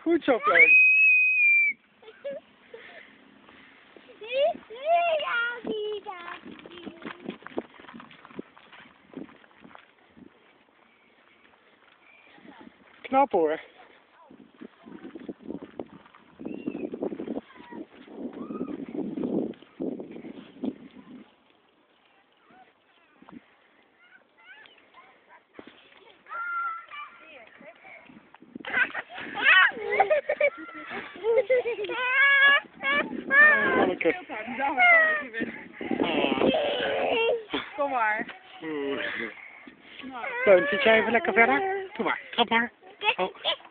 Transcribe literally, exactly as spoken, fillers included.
Goed zo, Klein. Knap hoor. Kom maar. Klein, zit jij even lekker verder? Doe maar, trap maar. Oh.